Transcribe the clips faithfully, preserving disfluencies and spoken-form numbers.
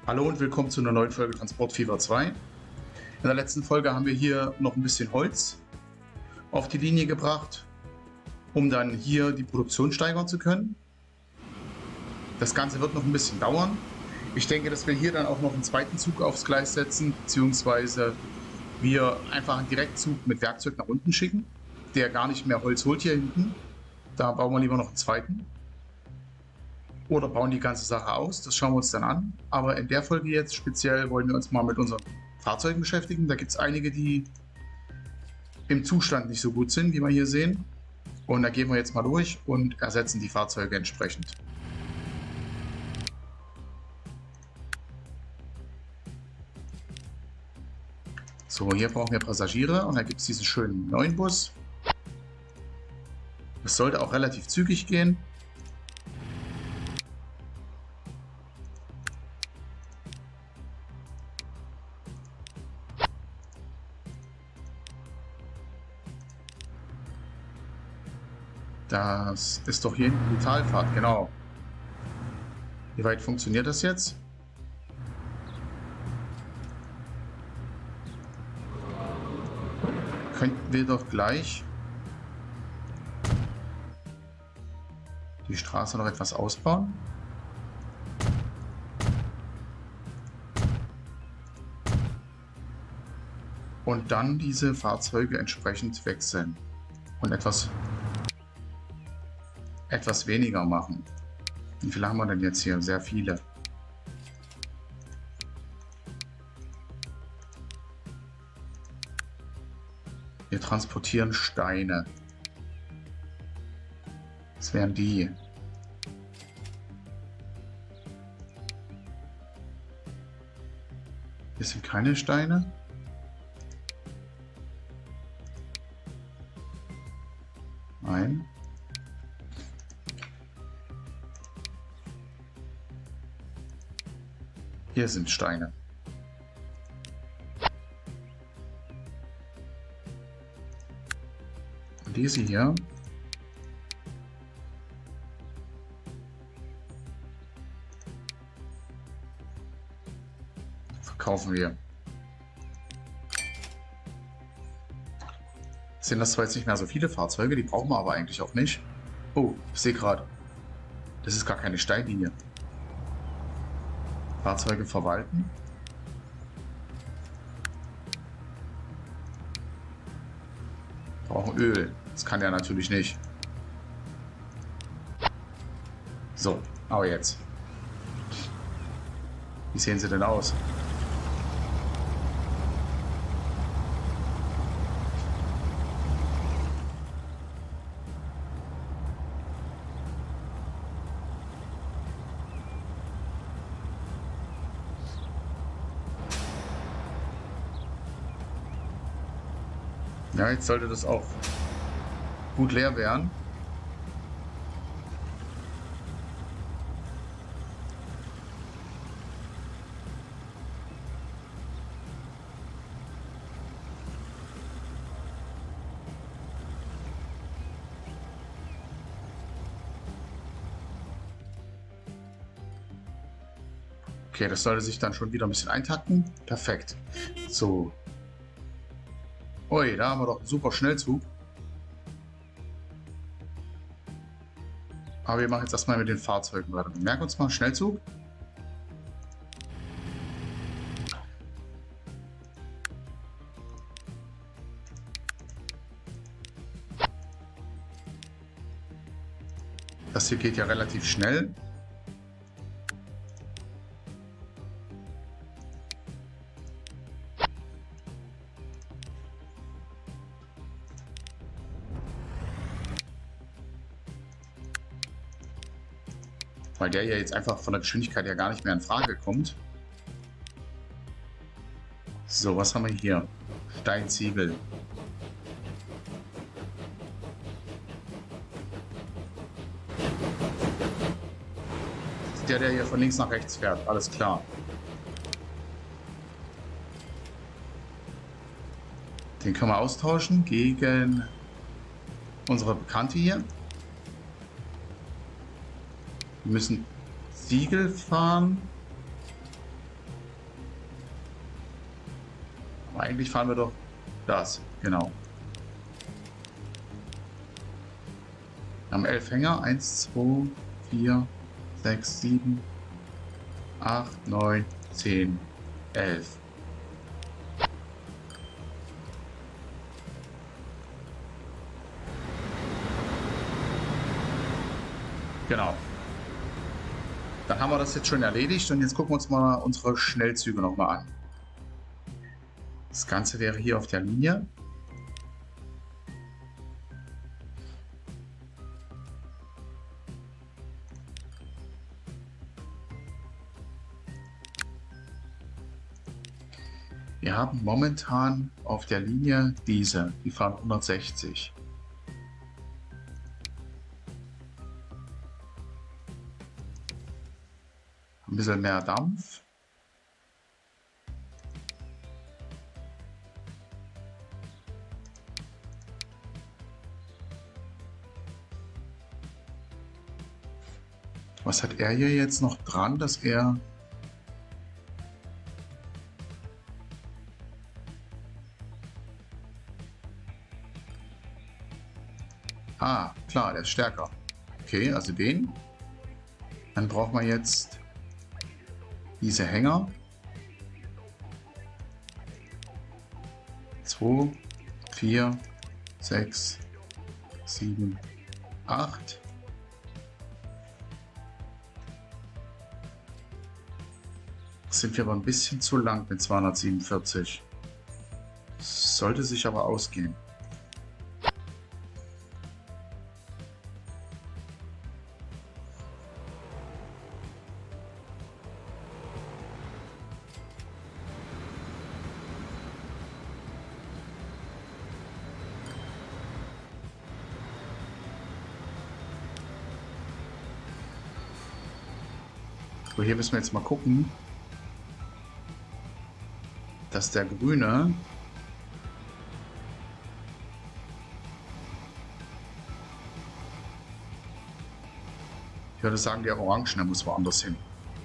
Hallo und willkommen zu einer neuen Folge Transportfieber zwei. In der letzten Folge haben wir hier noch ein bisschen Holz auf die Linie gebracht, um dann hier die Produktion steigern zu können. Das Ganze wird noch ein bisschen dauern. Ich denke, dass wir hier dann auch noch einen zweiten Zug aufs Gleis setzen, beziehungsweise wir einfach einen Direktzug mit Werkzeug nach unten schicken, der gar nicht mehr Holz holt hier hinten. Da bauen wir lieber noch einen zweiten. Oder bauen die ganze Sache aus, das schauen wir uns dann an. Aber in der Folge jetzt speziell wollen wir uns mal mit unseren Fahrzeugen beschäftigen. Da gibt es einige, die im Zustand nicht so gut sind, wie wir hier sehen. Und da gehen wir jetzt mal durch und ersetzen die Fahrzeuge entsprechend. So, hier brauchen wir Passagiere und da gibt es diesen schönen neuen Bus. Es sollte auch relativ zügig gehen. Das ist doch hier hinten die Talfahrt, genau. Wie weit funktioniert das jetzt? Könnten wir doch gleich die Straße noch etwas ausbauen? Und dann diese Fahrzeuge entsprechend wechseln und etwas etwas weniger machen. Wie viele haben wir denn jetzt hier? Sehr viele. Wir transportieren Steine. Das wären die. Hier sind keine Steine. Nein. Hier sind Steine. Und diese hier verkaufen wir. Sind das zwar jetzt nicht mehr so viele Fahrzeuge, die brauchen wir aber eigentlich auch nicht. Oh, ich sehe gerade, das ist gar keine Steinlinie. Fahrzeuge verwalten. Brauchen Öl. Das kann er natürlich nicht. So, aber jetzt. Wie sehen sie denn aus? Ja, jetzt sollte das auch gut leer werden. Okay, das sollte sich dann schon wieder ein bisschen eintakten. Perfekt. So. Ui, da haben wir doch einen super Schnellzug. Aber wir machen jetzt erstmal mit den Fahrzeugen weiter. Wir merken uns mal Schnellzug. Das hier geht ja relativ schnell. Weil der ja jetzt einfach von der Geschwindigkeit ja gar nicht mehr in Frage kommt. So, was haben wir hier? Steinziegel. Der, der hier von links nach rechts fährt, alles klar. Den können wir austauschen gegen unsere Bekannte hier. Wir müssen Ziegel fahren. Eigentlich fahren wir doch das, genau. Wir haben elf Hänger. eins, zwei, vier, sechs, sieben, acht, neun, zehn, elf. Genau. Dann haben wir das jetzt schon erledigt und jetzt gucken wir uns mal unsere Schnellzüge nochmal an. Das Ganze wäre hier auf der Linie. Wir haben momentan auf der Linie diese, die fahren hundertsechzig. Ein bisschen mehr Dampf. Was hat er hier jetzt noch dran, dass er... Ah, klar, der ist stärker. Okay, also den. Dann braucht man jetzt diese Hänger. zwei, vier, sechs, sieben, acht. Sind wir aber ein bisschen zu lang mit zweihundertsiebenundvierzig. Sollte sich aber ausgehen. So, hier müssen wir jetzt mal gucken, dass der Grüne ich würde sagen, der Orange, der muss woanders hin.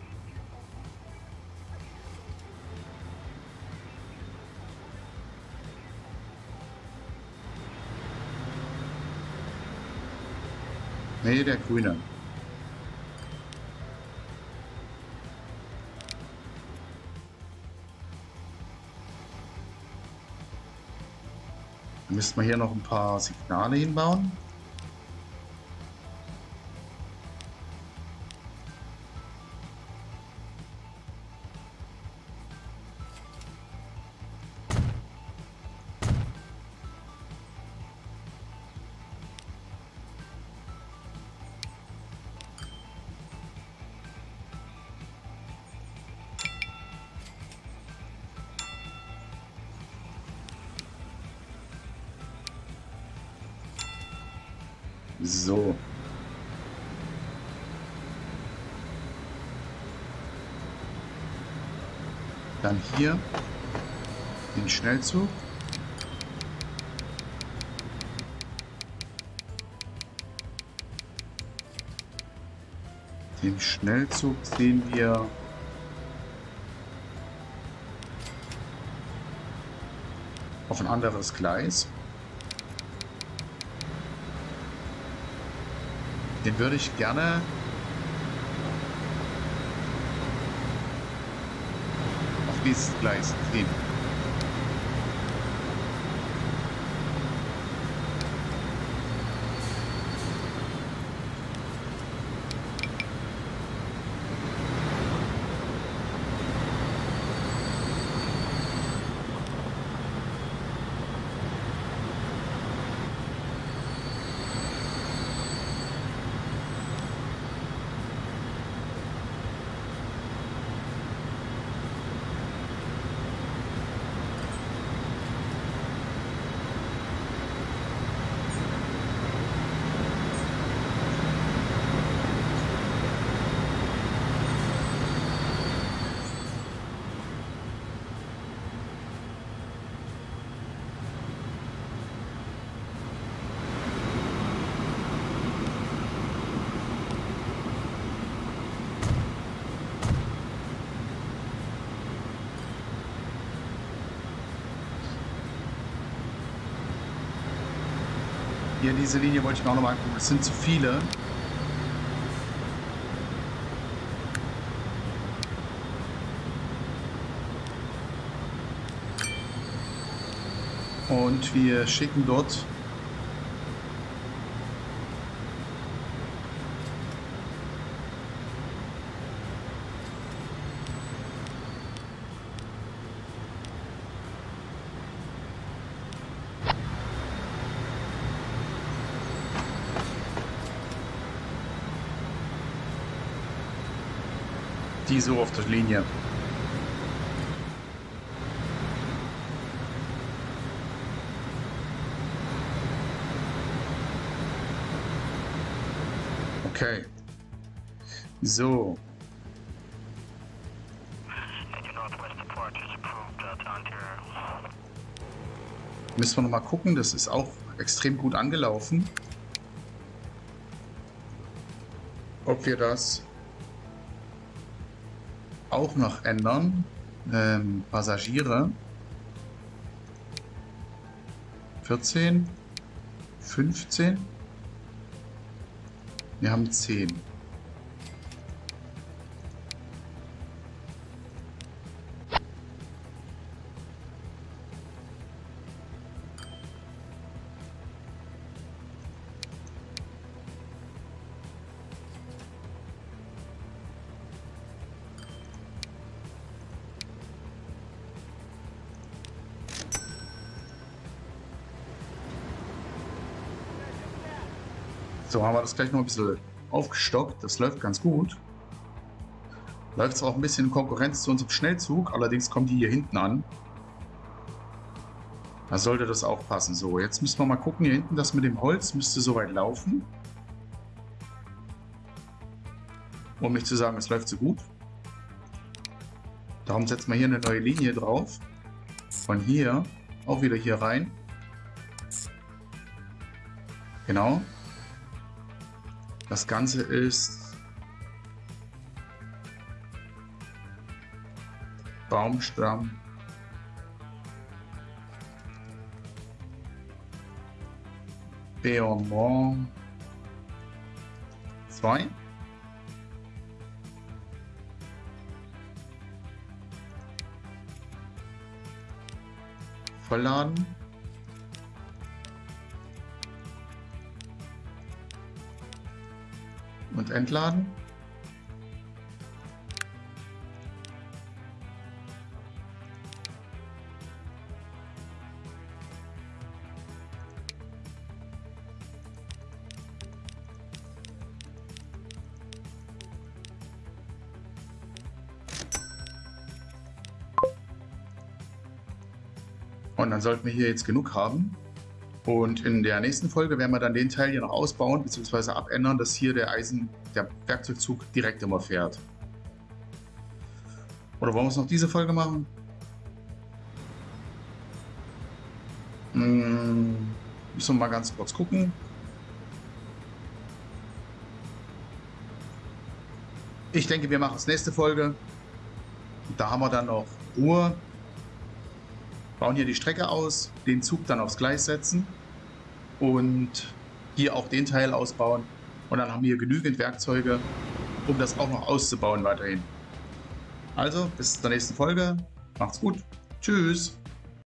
Nee, der Grüne. Dann müssten wir hier noch ein paar Signale hinbauen. So. Dann hier den Schnellzug. Den Schnellzug sehen wir auf ein anderes Gleis. Den würde ich gerne auf dieses Gleis ziehen. Hier, diese Linie wollte ich mir auch nochmal angucken. Es sind zu viele. Und wir schicken dort die so auf der Linie. Okay. So. Müssen wir noch mal gucken, das ist auch extrem gut angelaufen. Ob wir das auch noch ändern. Ähm, Passagiere. vierzehn. fünfzehn. Wir haben zehn. So, haben wir das gleich noch ein bisschen aufgestockt. Das läuft ganz gut. Läuft zwar auch ein bisschen in Konkurrenz zu unserem Schnellzug, allerdings kommen die hier hinten an. Da sollte das auch passen. So, jetzt müssen wir mal gucken. Hier hinten, das mit dem Holz müsste soweit laufen. Um nicht zu sagen, es läuft so gut. Darum setzen wir hier eine neue Linie drauf. Von hier auch wieder hier rein. Genau. Das Ganze ist Baumstamm. Beaumont zwei. Vollladen. Und entladen. Und dann sollten wir hier jetzt genug haben. Und in der nächsten Folge werden wir dann den Teil hier noch ausbauen bzw. abändern, dass hier der Eisen, der Werkzeugzug direkt immer fährt. Oder wollen wir es noch diese Folge machen? Hm, müssen wir mal ganz kurz gucken. Ich denke, wir machen es nächste Folge. Da haben wir dann noch Ruhe. Bauen hier die Strecke aus, den Zug dann aufs Gleis setzen und hier auch den Teil ausbauen. Und dann haben wir genügend Werkzeuge, um das auch noch auszubauen weiterhin. Also, bis zur nächsten Folge. Macht's gut. Tschüss.